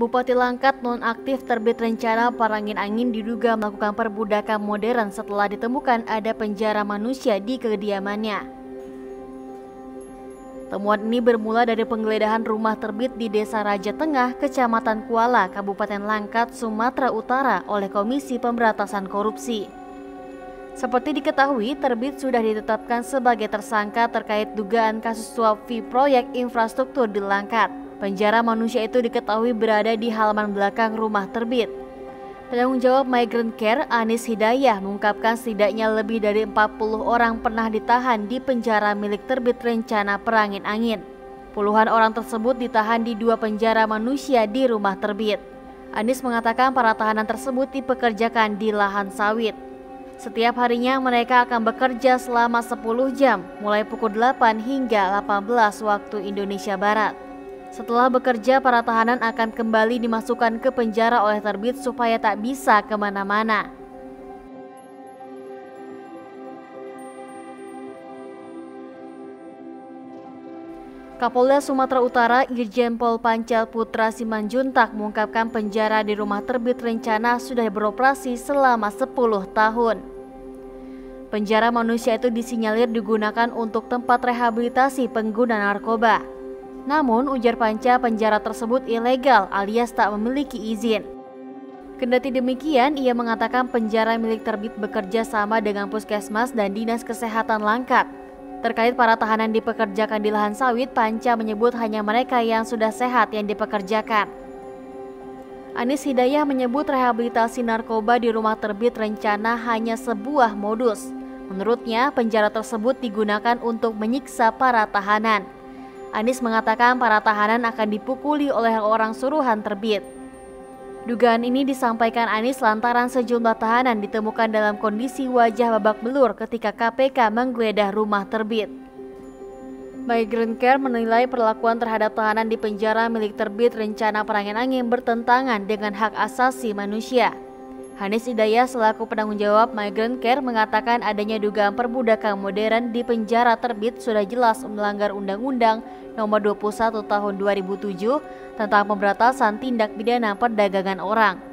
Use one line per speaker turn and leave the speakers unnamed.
Bupati Langkat nonaktif terbit rencana Parangin Angin diduga melakukan perbudakan modern setelah ditemukan ada penjara manusia di kediamannya. Temuan ini bermula dari penggeledahan rumah terbit di Desa Raja Tengah, Kecamatan Kuala, Kabupaten Langkat, Sumatera Utara oleh Komisi Pemberantasan Korupsi. Seperti diketahui, terbit sudah ditetapkan sebagai tersangka terkait dugaan kasus suap fee proyek infrastruktur di Langkat. Penjara manusia itu diketahui berada di halaman belakang rumah terbit. Penanggung jawab Migrant Care, Anis Hidayah, mengungkapkan setidaknya lebih dari 40 orang pernah ditahan di penjara milik terbit rencana Parangin Angin. Puluhan orang tersebut ditahan di 2 penjara manusia di rumah terbit. Anis mengatakan para tahanan tersebut dipekerjakan di lahan sawit. Setiap harinya mereka akan bekerja selama 10 jam, mulai pukul 8 hingga 18 waktu Indonesia Barat. Setelah bekerja, para tahanan akan kembali dimasukkan ke penjara oleh terbit supaya tak bisa kemana-mana. Kapolda Sumatera Utara Irjen Pol Pancal Putra Simanjuntak mengungkapkan penjara di rumah terbit rencana sudah beroperasi selama 10 tahun. Penjara manusia itu disinyalir digunakan untuk tempat rehabilitasi pengguna narkoba. Namun, ujar Panca, penjara tersebut ilegal alias tak memiliki izin. Kendati demikian, ia mengatakan penjara milik terbit bekerja sama dengan Puskesmas dan Dinas Kesehatan Langkat. Terkait para tahanan dipekerjakan di lahan sawit, Panca menyebut hanya mereka yang sudah sehat yang dipekerjakan. Anis Hidayah menyebut rehabilitasi narkoba di rumah terbit rencana hanya sebuah modus. Menurutnya, penjara tersebut digunakan untuk menyiksa para tahanan. Anis mengatakan para tahanan akan dipukuli oleh orang suruhan terbit. Dugaan ini disampaikan Anis lantaran sejumlah tahanan ditemukan dalam kondisi wajah babak belur ketika KPK menggeledah rumah terbit. Migrant Care menilai perlakuan terhadap tahanan di penjara milik terbit rencana Parangin Angin bertentangan dengan hak asasi manusia. Anis Hidayah selaku penanggung jawab Migrant Care mengatakan adanya dugaan perbudakan modern di penjara terbit sudah jelas melanggar Undang-Undang Nomor 21 Tahun 2007 tentang pemberantasan tindak pidana perdagangan orang.